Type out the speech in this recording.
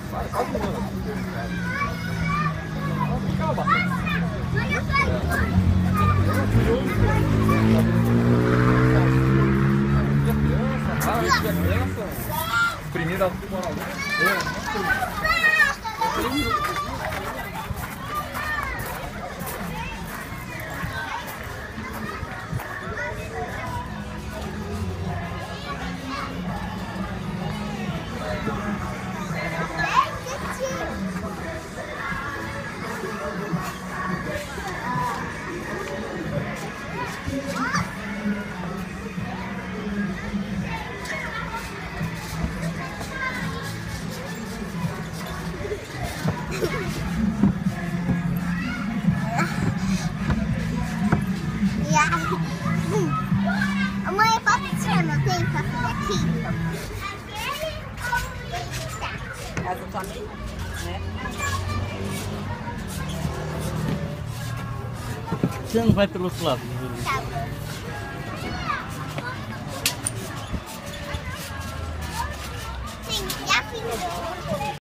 Primeira Mãe, eu posso tirar meu tempo pra fazer aqui? Casa da tua amiga, né? Você não vai pelo outro lado? Tá bom. Sim, já fiz.